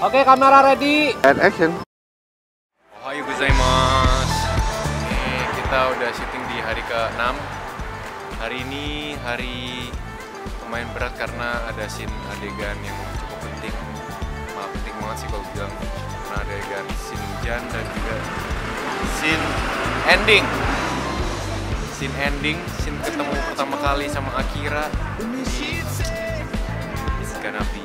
Oke, kamera ready. And action. Ohayo gozaimasu. Ini kita udah syuting di hari ke-6. Hari ini hari lumayan berat karena ada scene adegan yang cukup penting. Penting banget sih kalau bilang. Karena adegan scene hujan dan juga scene ending. Scene ketemu pertama kali sama Akira. It's gonna be